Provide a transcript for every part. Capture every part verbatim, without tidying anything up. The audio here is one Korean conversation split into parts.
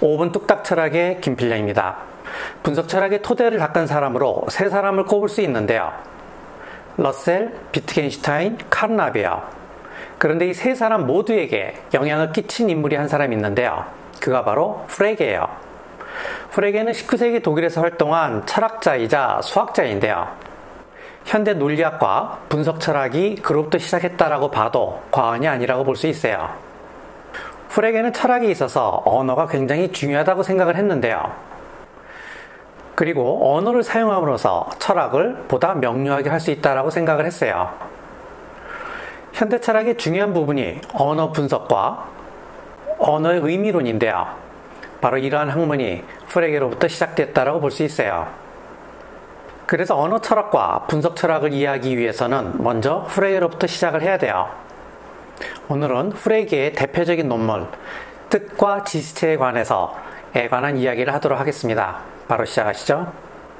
오 분 뚝딱 철학의 김필영입니다. 분석 철학의 토대를 닦은 사람으로 세 사람을 꼽을 수 있는데요. 러셀, 비트겐슈타인, 카르나비어. 그런데 이 세 사람 모두에게 영향을 끼친 인물이 한 사람이 있는데요. 그가 바로 프레게예요. 프레게는 십구 세기 독일에서 활동한 철학자이자 수학자인데요. 현대 논리학과 분석 철학이 그로부터 시작했다라고 봐도 과언이 아니라고 볼 수 있어요. 프레게는 철학에 있어서 언어가 굉장히 중요하다고 생각을 했는데요. 그리고 언어를 사용함으로써 철학을 보다 명료하게 할 수 있다고 생각을 했어요. 현대 철학의 중요한 부분이 언어 분석과 언어의 의미론인데요. 바로 이러한 학문이 프레게로부터 시작됐다고 볼 수 있어요. 그래서 언어 철학과 분석 철학을 이해하기 위해서는 먼저 프레게로부터 시작을 해야 돼요. 오늘은 프레게의 대표적인 논문, 뜻과 지시체에 관해서 에 관한 이야기를 하도록 하겠습니다. 바로 시작하시죠.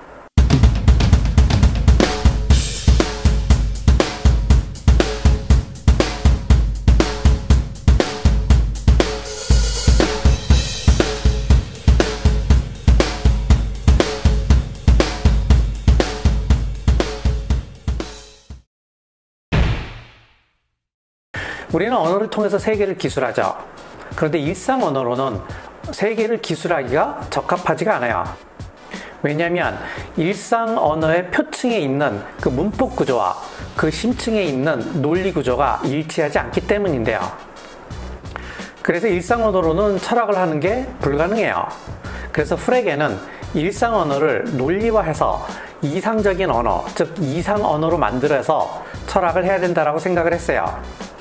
우리는 언어를 통해서 세계를 기술하죠. 그런데 일상 언어로는 세계를 기술하기가 적합하지가 않아요. 왜냐하면 일상 언어의 표층에 있는 그 문법 구조와 그 심층에 있는 논리 구조가 일치하지 않기 때문인데요. 그래서 일상 언어로는 철학을 하는 게 불가능해요. 그래서 프레게는 일상 언어를 논리화해서 이상적인 언어, 즉 이상 언어로 만들어서 철학을 해야 된다고 생각을 했어요.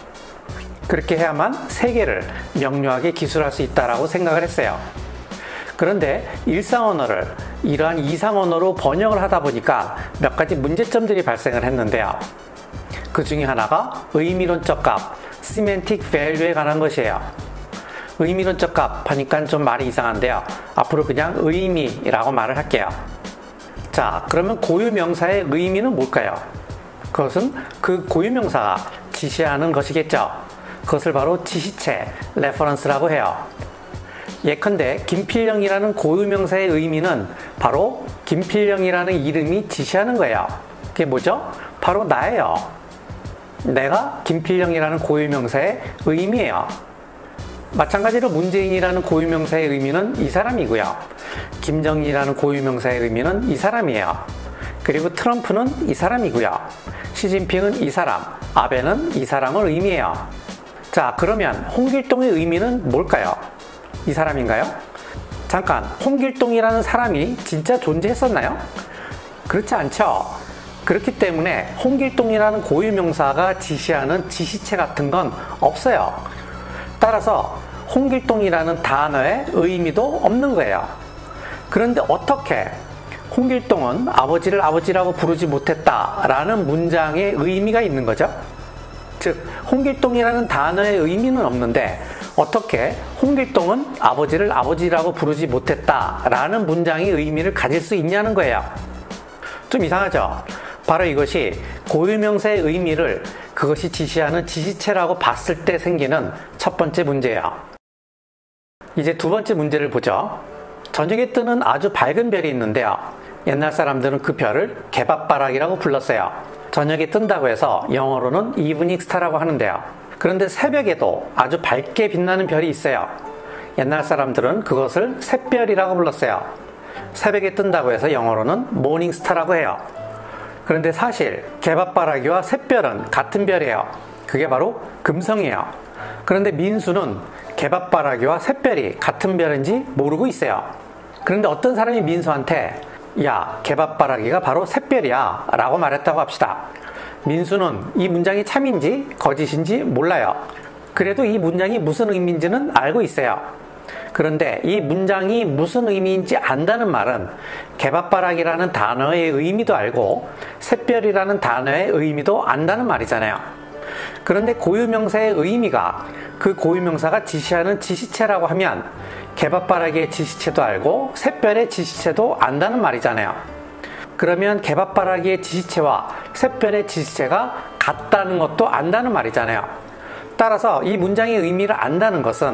그렇게 해야만 세계를 명료하게 기술할 수 있다고 생각을 했어요. 그런데 일상 언어를 이러한 이상 언어로 번역을 하다 보니까 몇 가지 문제점들이 발생을 했는데요. 그 중에 하나가 의미론적 값, semantic value에 관한 것이에요. 의미론적 값 하니까 좀 말이 이상한데요. 앞으로 그냥 의미라고 말을 할게요. 자, 그러면 고유명사의 의미는 뭘까요? 그것은 그 고유명사가 지시하는 것이겠죠. 그것을 바로 지시체, 레퍼런스라고 해요. 예컨대 김필영이라는 고유명사의 의미는 바로 김필영이라는 이름이 지시하는 거예요. 그게 뭐죠? 바로 나예요. 내가 김필영이라는 고유명사의 의미예요. 마찬가지로 문재인이라는 고유명사의 의미는 이 사람이고요. 김정일이라는 고유명사의 의미는 이 사람이에요. 그리고 트럼프는 이 사람이고요. 시진핑은 이 사람, 아베는 이 사람을 의미해요. 자, 그러면 홍길동의 의미는 뭘까요? 이 사람인가요? 잠깐, 홍길동이라는 사람이 진짜 존재했었나요? 그렇지 않죠. 그렇기 때문에 홍길동이라는 고유명사가 지시하는 지시체 같은 건 없어요. 따라서 홍길동이라는 단어의 의미도 없는 거예요. 그런데 어떻게 홍길동은 아버지를 아버지라고 부르지 못했다라는 문장의 의미가 있는 거죠? 즉, 홍길동이라는 단어의 의미는 없는데 어떻게 홍길동은 아버지를 아버지라고 부르지 못했다라는 문장의 의미를 가질 수 있냐는 거예요. 좀 이상하죠? 바로 이것이 고유명사의 의미를 그것이 지시하는 지시체라고 봤을 때 생기는 첫 번째 문제예요. 이제 두 번째 문제를 보죠. 저녁에 뜨는 아주 밝은 별이 있는데요. 옛날 사람들은 그 별을 개밥바락이라고 불렀어요. 저녁에 뜬다고 해서 영어로는 이브닝 스타라고 하는데요. 그런데 새벽에도 아주 밝게 빛나는 별이 있어요. 옛날 사람들은 그것을 샛별이라고 불렀어요. 새벽에 뜬다고 해서 영어로는 모닝 스타라고 해요. 그런데 사실 개밥바라기와 샛별은 같은 별이에요. 그게 바로 금성이에요. 그런데 민수는 개밥바라기와 샛별이 같은 별인지 모르고 있어요. 그런데 어떤 사람이 민수한테 야, 개밥바라기가 바로 샛별이야 라고 말했다고 합시다. 민수는 이 문장이 참인지 거짓인지 몰라요. 그래도 이 문장이 무슨 의미인지는 알고 있어요. 그런데 이 문장이 무슨 의미인지 안다는 말은 개밥바락이라는 단어의 의미도 알고 샛별이라는 단어의 의미도 안다는 말이잖아요. 그런데 고유명사의 의미가 그 고유명사가 지시하는 지시체라고 하면 개밥바라기의 지시체도 알고 샛별의 지시체도 안다는 말이잖아요. 그러면 개밥바라기의 지시체와 샛별의 지시체가 같다는 것도 안다는 말이잖아요. 따라서 이 문장의 의미를 안다는 것은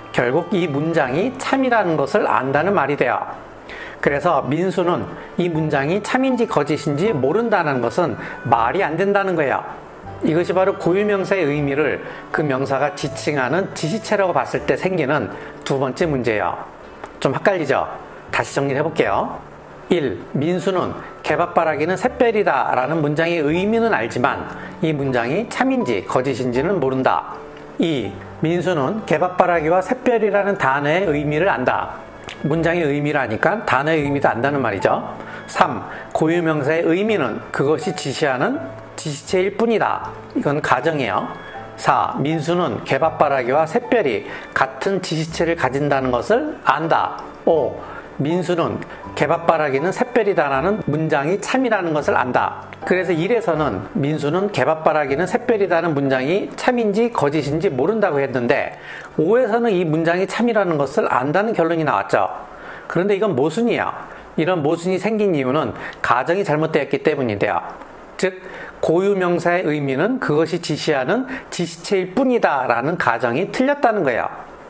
결국 이 문장이 참이라는 것을 안다는 말이 돼요. 그래서 민수는 이 문장이 참인지 거짓인지 모른다는 것은 말이 안 된다는 거예요. 이것이 바로 고유명사의 의미를 그 명사가 지칭하는 지시체라고 봤을 때 생기는 두 번째 문제예요. 좀 헷갈리죠? 다시 정리를 해볼게요. 일. 민수는 개밥바라기는 샛별이다 라는 문장의 의미는 알지만 이 문장이 참인지 거짓인지는 모른다. 이. 민수는 개밥바라기와 샛별이라는 단어의 의미를 안다. 문장의 의미를 아니까 단어의 의미도 안다는 말이죠. 삼. 고유명사의 의미는 그것이 지시하는 지시체일 뿐이다. 이건 가정이에요. 사. 민수는 개밥바라기와 샛별이 같은 지시체를 가진다는 것을 안다. 오. 민수는 개밥바라기는 샛별이다라는 문장이 참이라는 것을 안다. 그래서 일에서는 민수는 개밥바라기는 샛별이다는 문장이 참인지 거짓인지 모른다고 했는데 오에서는 이 문장이 참이라는 것을 안다는 결론이 나왔죠. 그런데 이건 모순이에요. 이런 모순이 생긴 이유는 가정이 잘못되었기 때문인데요. 즉 고유명사의 의미는 그것이 지시하는 지시체일 뿐이다 라는 가정이 틀렸다는 거예요.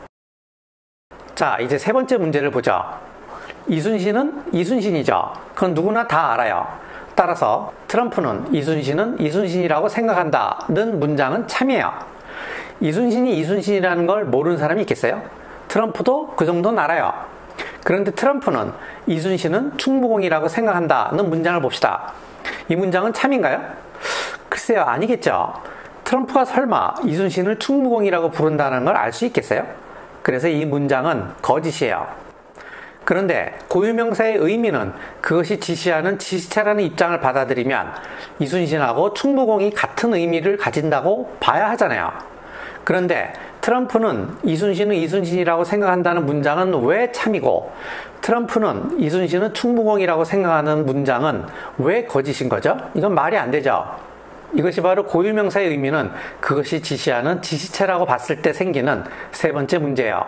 자, 이제 세 번째 문제를 보죠. 이순신은 이순신이죠. 그건 누구나 다 알아요. 따라서 트럼프는 이순신은 이순신이라고 생각한다는 문장은 참이에요. 이순신이 이순신이라는 걸 모르는 사람이 있겠어요? 트럼프도 그 정도는 알아요. 그런데 트럼프는 이순신은 충무공이라고 생각한다는 문장을 봅시다. 이 문장은 참인가요? 글쎄요, 아니겠죠. 트럼프가 설마 이순신을 충무공이라고 부른다는 걸 알 수 있겠어요? 그래서 이 문장은 거짓이에요. 그런데 고유명사의 의미는 그것이 지시하는 지시체라는 입장을 받아들이면 이순신하고 충무공이 같은 의미를 가진다고 봐야 하잖아요. 그런데 트럼프는 이순신은 이순신이라고 생각한다는 문장은 왜 참이고 트럼프는 이순신은 충무공이라고 생각하는 문장은 왜 거짓인 거죠? 이건 말이 안 되죠. 이것이 바로 고유명사의 의미는 그것이 지시하는 지시체라고 봤을 때 생기는 세 번째 문제예요.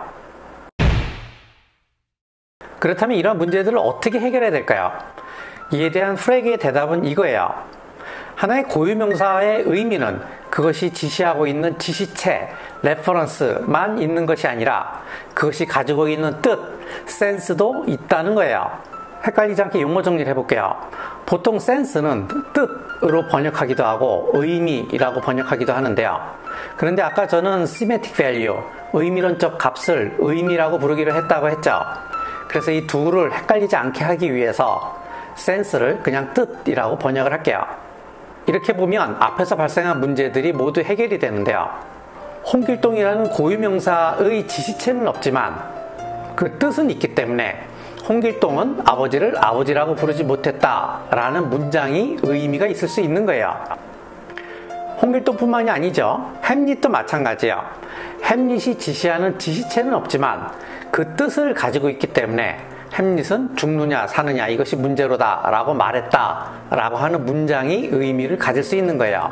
그렇다면 이런 문제들을 어떻게 해결해야 될까요? 이에 대한 프레게의 대답은 이거예요. 하나의 고유명사의 의미는 그것이 지시하고 있는 지시체, 레퍼런스만 있는 것이 아니라 그것이 가지고 있는 뜻, 센스도 있다는 거예요. 헷갈리지 않게 용어 정리를 해볼게요. 보통 센스는 뜻으로 번역하기도 하고 의미라고 번역하기도 하는데요. 그런데 아까 저는 semantic value, 의미론적 값을 의미라고 부르기로 했다고 했죠. 그래서 이 둘을 헷갈리지 않게 하기 위해서 센스를 그냥 뜻이라고 번역을 할게요. 이렇게 보면 앞에서 발생한 문제들이 모두 해결이 되는데요. 홍길동이라는 고유명사의 지시체는 없지만 그 뜻은 있기 때문에 홍길동은 아버지를 아버지라고 부르지 못했다라는 문장이 의미가 있을 수 있는 거예요. 홍길동뿐만이 아니죠. 햄릿도 마찬가지예요. 햄릿이 지시하는 지시체는 없지만 그 뜻을 가지고 있기 때문에 햄릿은 죽느냐 사느냐 이것이 문제로다 라고 말했다 라고 하는 문장이 의미를 가질 수 있는 거예요.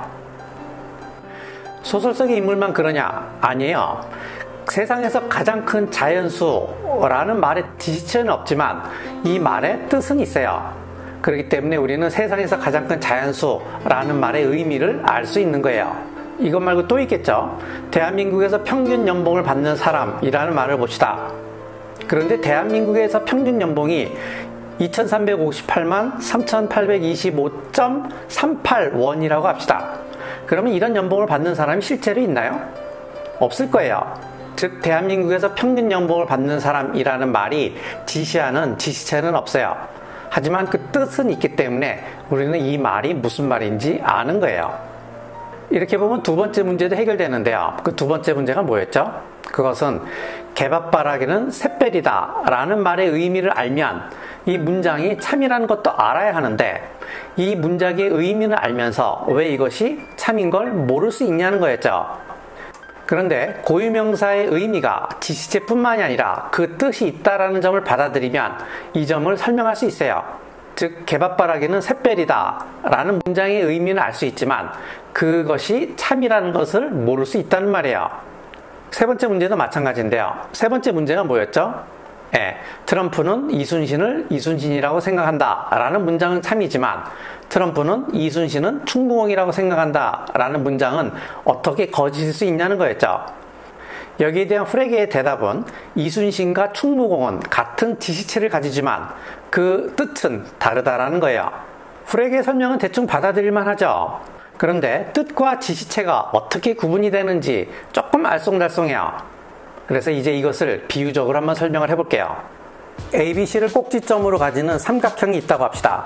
소설 속의 인물만 그러냐? 아니에요. 세상에서 가장 큰 자연수라는 말의 지시체는 없지만 이 말의 뜻은 있어요. 그렇기 때문에 우리는 세상에서 가장 큰 자연수라는 말의 의미를 알 수 있는 거예요. 이것 말고 또 있겠죠. 대한민국에서 평균 연봉을 받는 사람이라는 말을 봅시다. 그런데 대한민국에서 평균 연봉이 이천삼백오십팔만 삼천팔백이십오 점 삼팔 원이라고 합시다. 그러면 이런 연봉을 받는 사람이 실제로 있나요? 없을 거예요. 즉 대한민국에서 평균 연봉을 받는 사람이라는 말이 지시하는 지시체는 없어요. 하지만 그 뜻은 있기 때문에 우리는 이 말이 무슨 말인지 아는 거예요. 이렇게 보면 두 번째 문제도 해결되는데요. 그 두 번째 문제가 뭐였죠? 그것은 개밥바라기는 샛별이다 라는 말의 의미를 알면 이 문장이 참이라는 것도 알아야 하는데 이 문장의 의미를 알면서 왜 이것이 참인 걸 모를 수 있냐는 거였죠. 그런데 고유명사의 의미가 지시체뿐만이 아니라 그 뜻이 있다라는 점을 받아들이면 이 점을 설명할 수 있어요. 즉 개밥바라기는 샛별이다 라는 문장의 의미는 알 수 있지만 그것이 참이라는 것을 모를 수 있다는 말이에요. 세 번째 문제도 마찬가지인데요. 세 번째 문제가 뭐였죠? 예, 트럼프는 이순신을 이순신이라고 생각한다 라는 문장은 참이지만 트럼프는 이순신은 충무공이라고 생각한다 라는 문장은 어떻게 거짓일 수 있냐는 거였죠. 여기에 대한 프레게의 대답은 이순신과 충무공은 같은 지시체를 가지지만 그 뜻은 다르다라는 거예요. 프레게의 설명은 대충 받아들일만 하죠. 그런데 뜻과 지시체가 어떻게 구분이 되는지 조금 알쏭달쏭해요. 그래서 이제 이것을 비유적으로 한번 설명을 해볼게요. A, B, C를 꼭지점으로 가지는 삼각형이 있다고 합시다.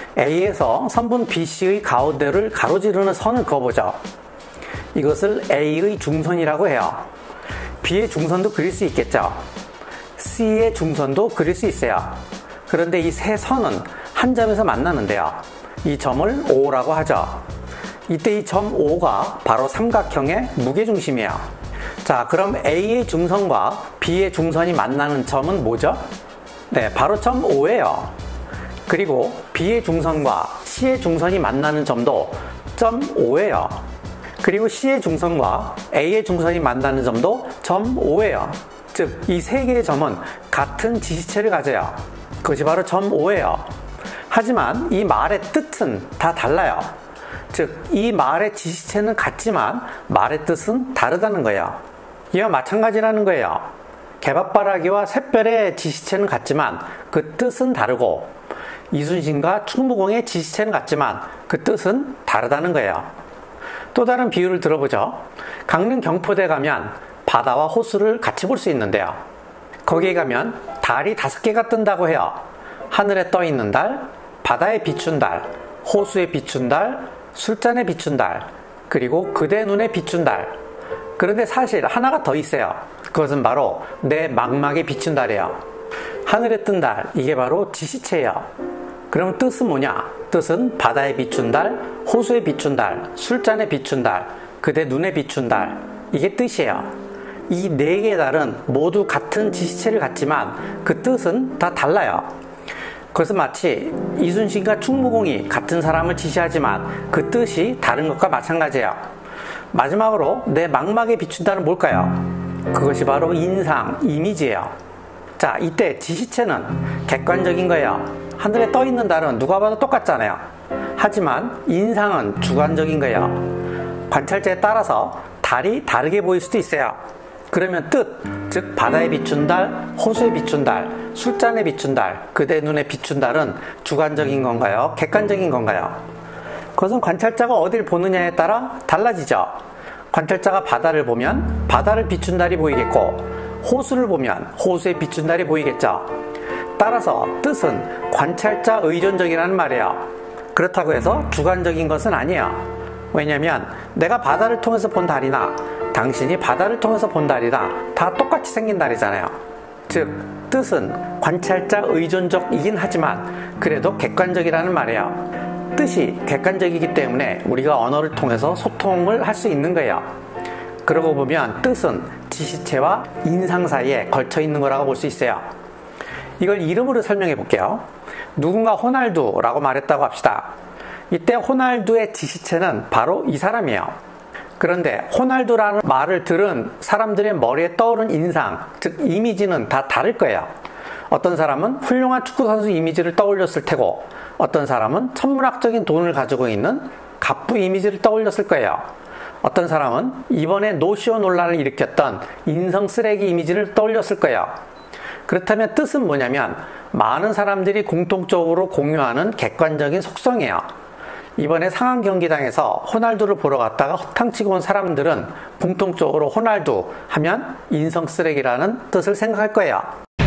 A에서 선분 B, C의 가운데를 가로지르는 선을 그어보죠. 이것을 A의 중선이라고 해요. B의 중선도 그릴 수 있겠죠. C의 중선도 그릴 수 있어요. 그런데 이 세 선은 한 점에서 만나는데요. 이 점을 O라고 하죠. 이때 이 점 O가 바로 삼각형의 무게중심이에요. 자, 그럼 A의 중선과 B의 중선이 만나는 점은 뭐죠? 네, 바로 점 O예요. 그리고 B의 중선과 C의 중선이 만나는 점도 점 O예요. 그리고 C의 중선과 A의 중선이 만나는 점도 점 O예요. 즉, 이 세 개의 점은 같은 지시체를 가져요. 그것이 바로 점 O예요. 하지만 이 말의 뜻은 다 달라요. 즉, 이 말의 지시체는 같지만 말의 뜻은 다르다는 거예요. 이와 마찬가지라는 거예요. 개밥바라기와 샛별의 지시체는 같지만 그 뜻은 다르고, 이순신과 충무공의 지시체는 같지만 그 뜻은 다르다는 거예요. 또 다른 비유를 들어보죠. 강릉 경포대 가면 바다와 호수를 같이 볼 수 있는데요. 거기에 가면 달이 다섯 개가 뜬다고 해요. 하늘에 떠 있는 달, 바다에 비춘 달, 호수에 비춘 달, 술잔에 비춘 달, 그리고 그대 눈에 비춘 달. 그런데 사실 하나가 더 있어요. 그것은 바로 내 망막에 비춘 달이에요. 하늘에 뜬 달, 이게 바로 지시체예요. 그럼 뜻은 뭐냐? 뜻은 바다에 비춘 달, 호수에 비춘 달, 술잔에 비춘 달, 그대 눈에 비춘 달. 이게 뜻이에요. 이 네 개의 달은 모두 같은 지시체를 갖지만 그 뜻은 다 달라요. 그것은 마치 이순신과 충무공이 같은 사람을 지시하지만 그 뜻이 다른 것과 마찬가지예요. 마지막으로 내 망막에 비춘 달은 뭘까요? 그것이 바로 인상, 이미지예요. 자, 이때 지시체는 객관적인 거예요. 하늘에 떠 있는 달은 누가 봐도 똑같잖아요. 하지만 인상은 주관적인 거예요. 관찰자에 따라서 달이 다르게 보일 수도 있어요. 그러면 뜻, 즉 바다에 비춘 달, 호수에 비춘 달, 술잔에 비춘 달, 그대 눈에 비춘 달은 주관적인 건가요? 객관적인 건가요? 그것은 관찰자가 어딜 보느냐에 따라 달라지죠. 관찰자가 바다를 보면 바다를 비춘 달이 보이겠고, 호수를 보면 호수에 비춘 달이 보이겠죠. 따라서 뜻은 관찰자 의존적이라는 말이에요. 그렇다고 해서 주관적인 것은 아니에요. 왜냐하면 내가 바다를 통해서 본 달이나 당신이 바다를 통해서 본 달이나 다 똑같이 생긴 달이잖아요. 즉, 뜻은 관찰자 의존적이긴 하지만 그래도 객관적이라는 말이에요. 뜻이 객관적이기 때문에 우리가 언어를 통해서 소통을 할 수 있는 거예요. 그러고 보면 뜻은 지시체와 인상 사이에 걸쳐 있는 거라고 볼 수 있어요. 이걸 이름으로 설명해 볼게요. 누군가 호날두라고 말했다고 합시다. 이때 호날두의 지시체는 바로 이 사람이에요. 그런데 호날두라는 말을 들은 사람들의 머리에 떠오른 인상, 즉 이미지는 다 다를 거예요. 어떤 사람은 훌륭한 축구선수 이미지를 떠올렸을 테고, 어떤 사람은 천문학적인 돈을 가지고 있는 갑부 이미지를 떠올렸을 거예요. 어떤 사람은 이번에 노쇼 논란을 일으켰던 인성 쓰레기 이미지를 떠올렸을 거예요. 그렇다면 뜻은 뭐냐면 많은 사람들이 공통적으로 공유하는 객관적인 속성이에요. 이번에 상암 경기장에서 호날두를 보러 갔다가 허탕치고 온 사람들은 공통적으로 호날두 하면 인성 쓰레기라는 뜻을 생각할 거예요.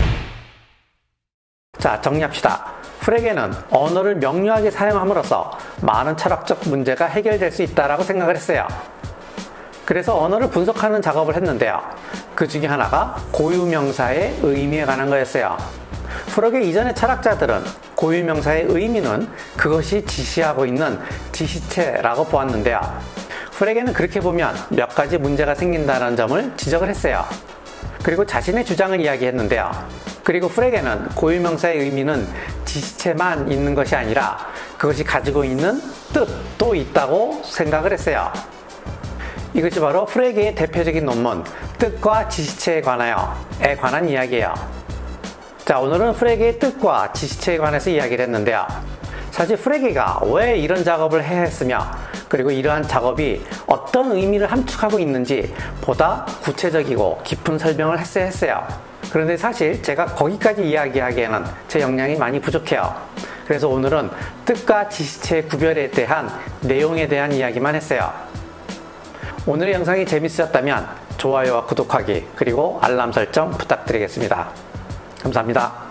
자, 정리합시다. 프레게는 언어를 명료하게 사용함으로써 많은 철학적 문제가 해결될 수 있다고 생각을 했어요. 그래서 언어를 분석하는 작업을 했는데요. 그 중에 하나가 고유명사의 의미에 관한 거였어요. 프레게 이전의 철학자들은 고유명사의 의미는 그것이 지시하고 있는 지시체라고 보았는데요. 프레게는 그렇게 보면 몇 가지 문제가 생긴다는 점을 지적을 했어요. 그리고 자신의 주장을 이야기했는데요. 그리고 프레게는 고유명사의 의미는 지시체만 있는 것이 아니라 그것이 가지고 있는 뜻도 있다고 생각을 했어요. 이것이 바로 프레게의 대표적인 논문, 뜻과 지시체에 관하여에 관한 이야기예요. 자, 오늘은 프레게의 뜻과 지시체에 관해서 이야기를 했는데요. 사실 프레게가 왜 이런 작업을 해야 했으며 그리고 이러한 작업이 어떤 의미를 함축하고 있는지 보다 구체적이고 깊은 설명을 했어야 했어요. 그런데 사실 제가 거기까지 이야기하기에는 제 역량이 많이 부족해요. 그래서 오늘은 뜻과 지시체의 구별에 대한 내용에 대한 이야기만 했어요. 오늘의 영상이 재밌으셨다면 좋아요와 구독하기 그리고 알람 설정 부탁드리겠습니다. 감사합니다.